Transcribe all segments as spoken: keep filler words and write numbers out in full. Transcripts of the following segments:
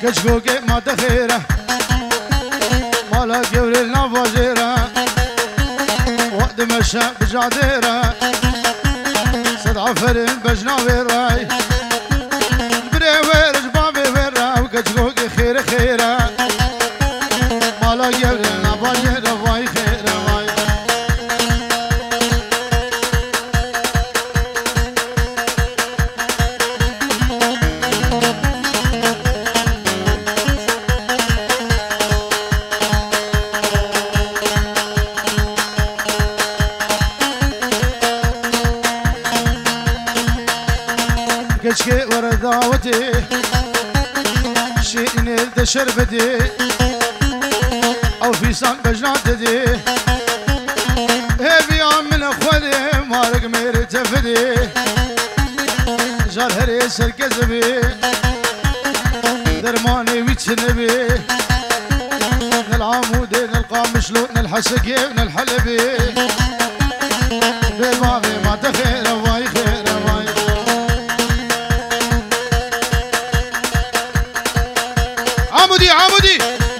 كشكوكي ما تخيره مالا قبل النفاجيره وقت مشى بجعديره صد عفرين بجناويره بريوير جبابي ويره وكشكوكي خير خيره مالا قبل النفاجيره واي خيره واي كشكي ورا دعوتي شيء نلد شربتي او في صن بجناتي هبي عم من اخوالي مارق مير تفدي جار هريس الكذبي درماني ويتشنبي العمودي نلقى مشلوط نلحسكي ونلحلبي ببابي ما تخير واي خير واي عمودي عمودي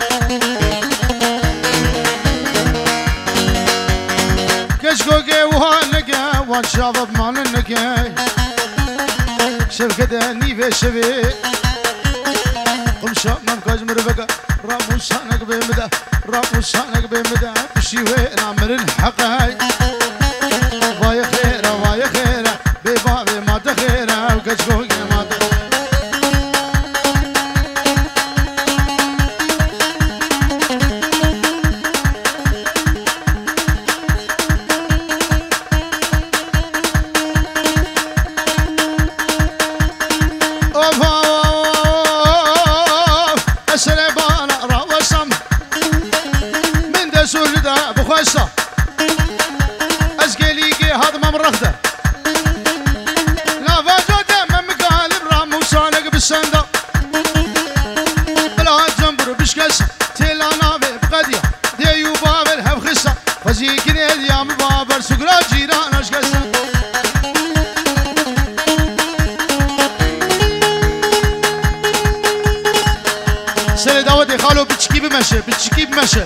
كشكوكي وهانكا وان شاطب مالنكا شوف كده نيفي شبي قم شاء من كاج مرفقا رامو شانك بمدى رامو شانك بمدى بشي وين عمر الحقاي واي خيره واي خيره ببابي ما تخيره وكشكوكي ما تخيره بخوشة أسقليكي هذا ما مرخده لا فاجوده من مقالب رام وشانق بالسندة بلا جنبر بشكش تيلا نافي بقدية ديو بابل هب خسة فزيك نيد يا مبابر سقرا جيران اشكسة سري داودي خالو بتشكي بمشي بتشكي بمشي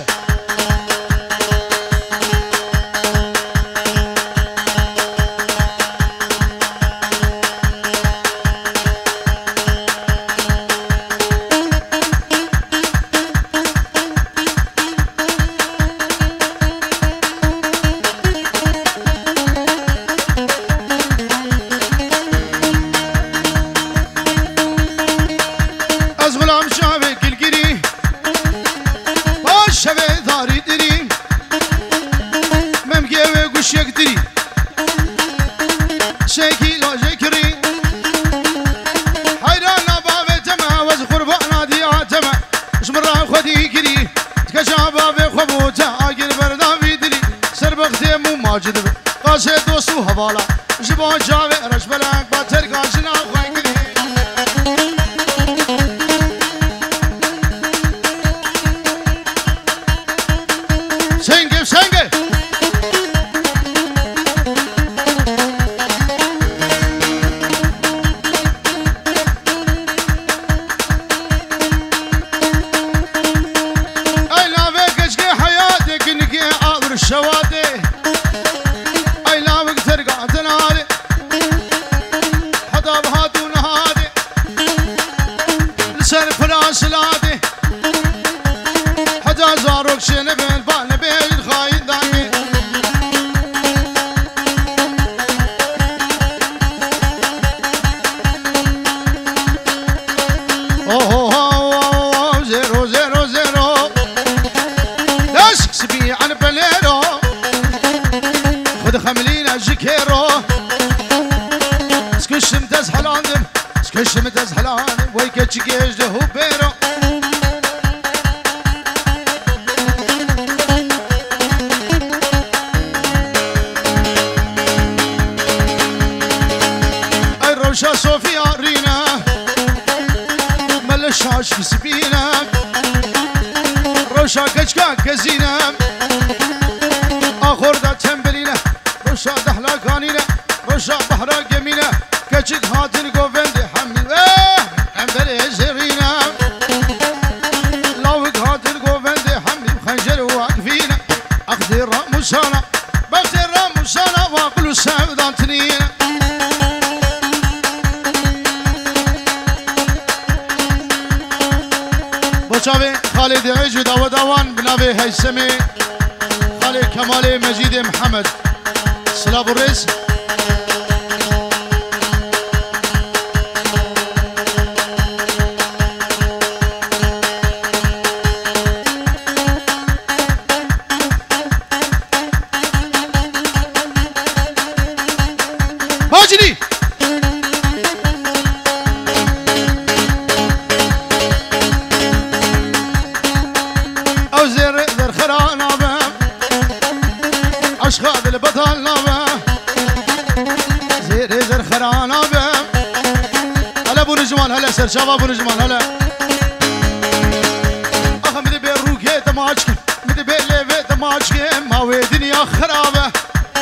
قاسي دوسو هوالا جبان جاوي رش بلانك باتر قاشنا خوانكلي سنگي سنگي اي لا فيكش حياتك انك اغر الشوادي سلادي حدا زاروك شنبين بالنا بين خاين داكي اوه اوه زيرو زيرو زيرو داشك سبي عن بليرو خد خملينا جكيرو سكش متز حلاندم سكش متز حلاندم ويكتش جيش دهو بيرو اي روشا صوفيا رينا ملشاش في سبينا روشا كشكا كزينا اخور دا تنبلينا روشا دحلا كانينا روشا بحرا جمينا كشك هاتن قوفندي حمل ايه حمبلي زرينا بچاوه خالد عيج وداود اوان بناوه هيثمي خالد كمال مجيد محمد سلاب الرئيس هاجري او زر ذر خرانا به اشخاذ البطل نابه زر زر خرانا به هلا ابو نجمان هلا سر شباب ابو نجمان هلا اخ مدي بيروكي تماجك مدي بيلي تماجك ما وي دنيا خرابه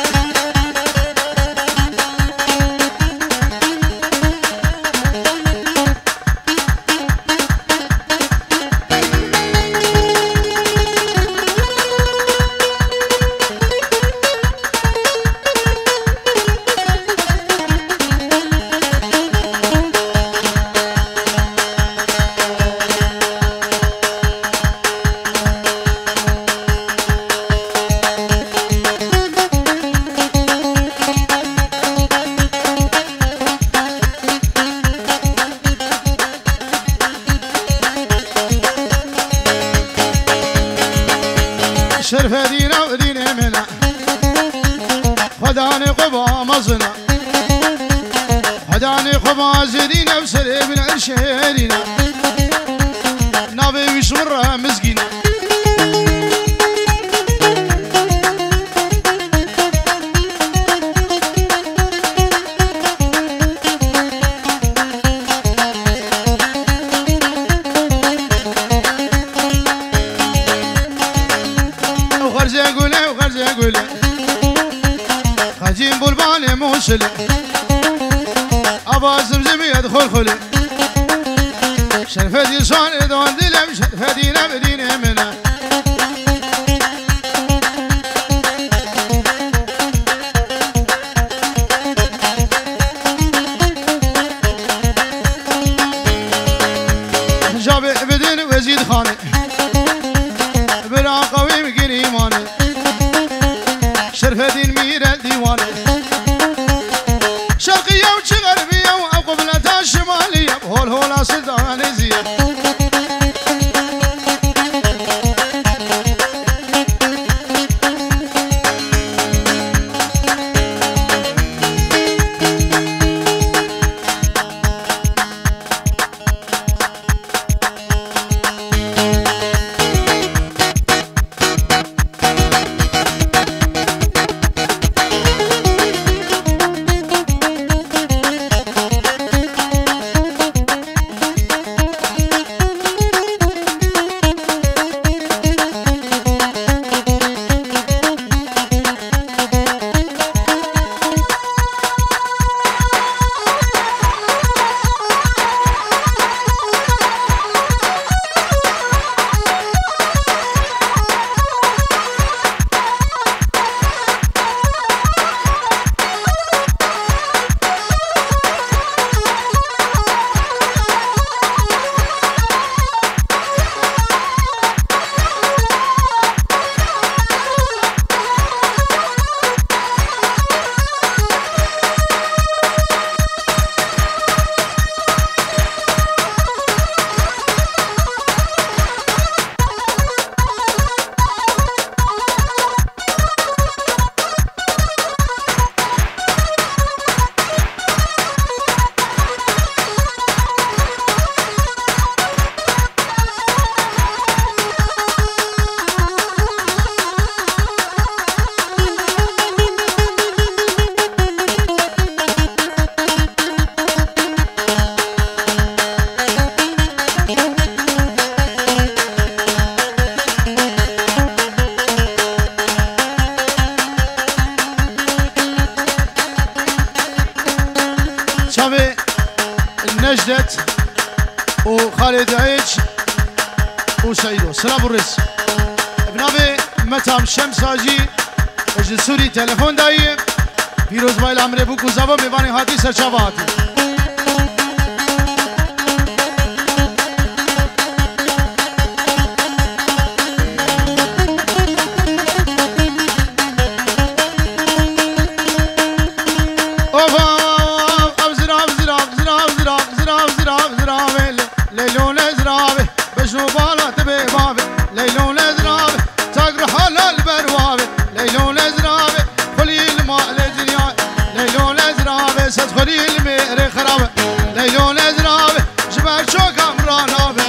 شرف دينا ودين منا خداني قبا مزنا خداني قبا زدينا بسري من الشهرنا نابي وشمرة مسكينة خجين بلباني موصلة أبا زمزم يدخل خلي شرفة صان دوان دلم شرفة دينا بدينة منا جابي بدين وزيد خاني بلا قوي مكين إيماني شرف دين مير الديوان شرقية وغربية وقبلتها الشمالية هول هولا سلطان زياد نجدت وخالد عيج وسعيدو سلام الرئيس بنابي متام شمساجي الجسوري تلفون دايم فيروز بايل عمري بوكو زابا ميباني هاتي سرچاوا هاتي مجنو بالا تبي بابي ليلون ازرابي تقر حلال بروابي ليلون ازرابي خلي الماء لدنيا ليلون ازرابي ستخلي الميري خرابي ليلون ازرابي جبال شوك امرانابي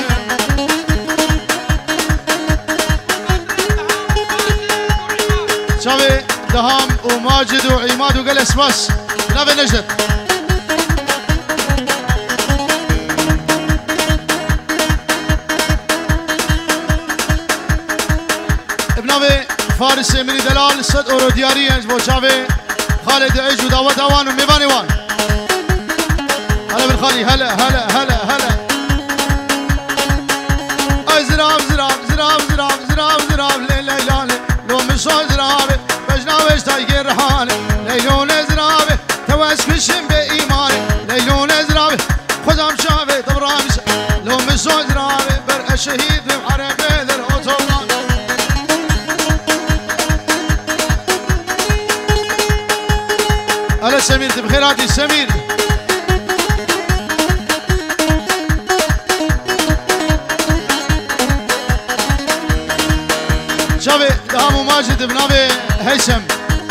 شابي دهام وماجد وعماد وقلس بس نبي نجد ابنابي فارس مني دلال صد اورو دياري انج بو شابي خالد عيج وداود اوان وميباني وان هلا بالخالي هلا هلا هلا هلا اي زراب زراب زراب زراب زراب زراب ليلى ليلى لو مشو زرابي بجناوش تايقر رحاني ليلون زرابي توس كشم بإيماني ليلون زرابي خزام شافي طبرامي لو مشو زرابي بر الشهيد بحربي ذر اوتوبان هلا سمير بخيراتي سمير شافي دهام ماجد بنابي هيثم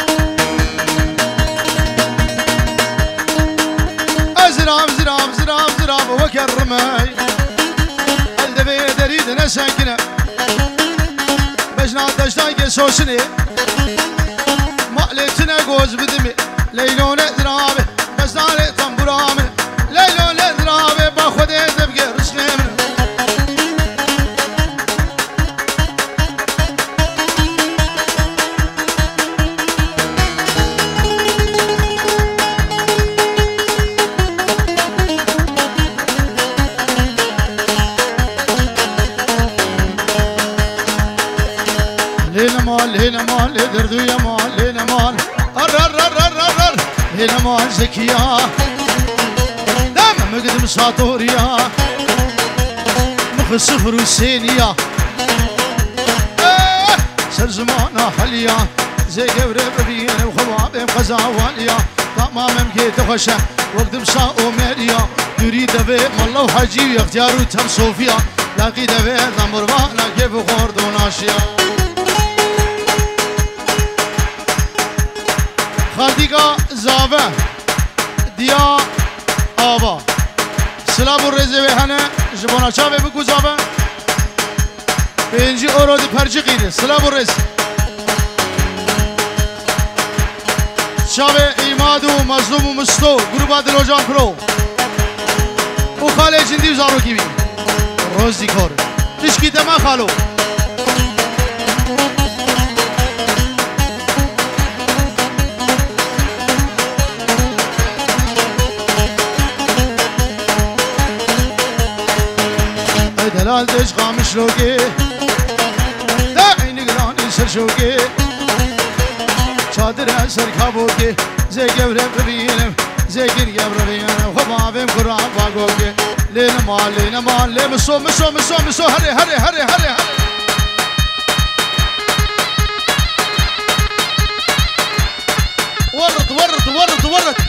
زراب زراب زراب زراب وكرمي الدبي دريد نسكنه بجنا دشتاي سوسني مالتنا جوز بدمي ليلون درابي بس داري تنبرامي ليلون درابي باخذ دبقي رسمي هنا مال دردو يا مال هنا مال ار ار ار ار ار هنا مال زكية دام مقدم ساطوريا مخ صفر وسينيا سر زمانا حليا زي قبر ببينا وخوابي مخزاواليا تمام مكيت خشة وقدم ساو ماليا يريد بي مالله وحجي اختيارو تم صوفيا لاقي دبي نمبر وانا كيف خورد وناشيا خالديكا زابه ديا آبا سلام و رزه به هنه جبانا چاوه بگو زابه پینجی اورو دی پرچی قیده سلام و رزه چاوه ایماد و مظلوم و مستو گروبا دلو جان پرو او خاله جندی و زارو کی بی روز دی کار تشکی دما خالو دلال دش قامش روگی دعینی گرانی سر شوگی چادر سر کابوگی زی گبره ببینم زی گیر گبره ببینم خبابیم قرآن باگوگی لین مال لین مال لین مسو مسو مسو مسو هره هره هره هره هره ورد ورد ورد ورد